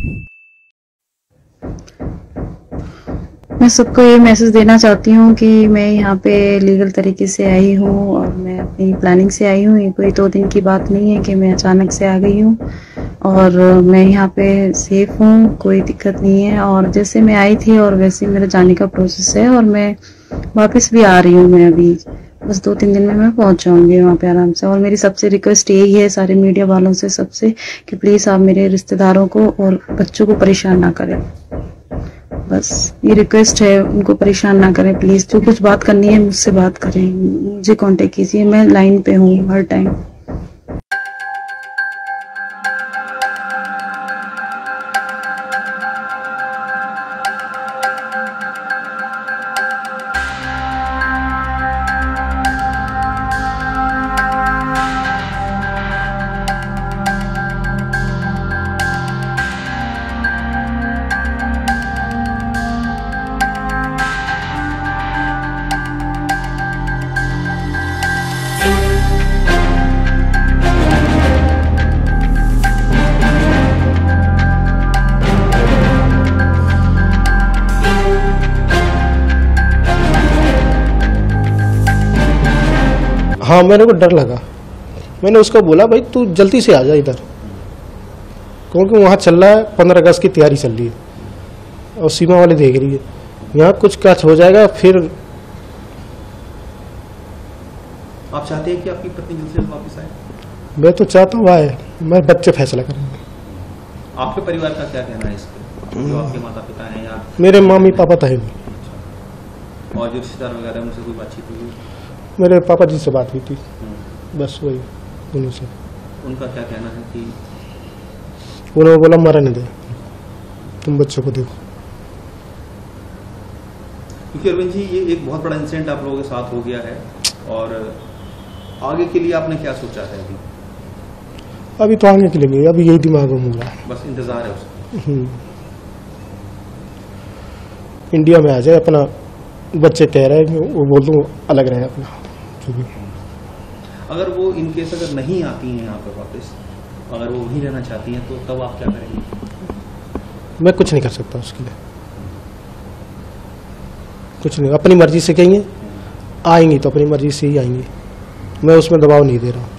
मैं सबको ये मैसेज देना चाहती हूँ कि मैं यहाँ पे लीगल तरीके से आई हूँ और मैं अपनी प्लानिंग से आई हूँ। ये कोई 2 दिन की बात नहीं है कि मैं अचानक से आ गई हूँ, और मैं यहाँ पे सेफ हूँ, कोई दिक्कत नहीं है। और जैसे मैं आई थी और वैसे मेरा जाने का प्रोसेस है, और मैं वापस भी आ रही हूँ। मैं अभी बस 2-3 दिन में मैं पहुँच जाऊँगी वहाँ पे आराम से। और मेरी सबसे रिक्वेस्ट यही है सारे मीडिया वालों से, सबसे, कि प्लीज़ आप मेरे रिश्तेदारों को और बच्चों को परेशान ना करें। बस ये रिक्वेस्ट है, उनको परेशान ना करें प्लीज़। जो कुछ बात करनी है मुझसे बात करें, मुझे कांटेक्ट कीजिए, मैं लाइन पे हूँ हर टाइम। हाँ, मेरे को डर लगा। मैंने उसको बोला भाई तू जल्दी से आ जा इधर, क्योंकि वहाँ चल रहा है 15 अगस्त की तैयारी चल रही है और सीमा वाले देख रही है, यहाँ कुछ कैच हो जाएगा। फिर आप चाहते हैं कि आपकी पत्नी जल्द से वापस आए? मैं तो चाहता हूँ आए, मैं बच्चे फैसला करेंगे। आपके परिवार का क्या कहना है इस पर, जो आपके माता पिता हैं या मेरे मम्मी पापा तो है नहीं। और जो रिश्तेदार वगैरह उनसे कोई बातचीत हुई? मेरे पापा जी से बात हुई थी, बस वही उन्हीं से। उनका क्या कहना है कि उन्होंने बोला मरने दे, तुम बच्चों को देखो। क्योंकि अरविंद जी ये एक बहुत बड़ा इंसिडेंट आप लोगों के साथ हो गया है, और आगे के लिए आपने क्या सोचा है अभी? अभी तो आगे के लिए नहीं, अभी यही दिमाग में हो रहा है, बस इंतजार है उसका। इंडिया में आ जाए, अपना बच्चे कह रहे हैं वो बोल दूँ अलग रहे अपना। अगर वो इनकेस अगर नहीं आती हैं यहाँ पर वापस, अगर वो वहीं रहना चाहती हैं, तो तब आप क्या करेंगे? मैं कुछ नहीं कर सकता उसके लिए, कुछ नहीं। अपनी मर्जी से कहेंगे आएंगी तो अपनी मर्जी से ही आएंगी, मैं उसमें दबाव नहीं दे रहा हूँ।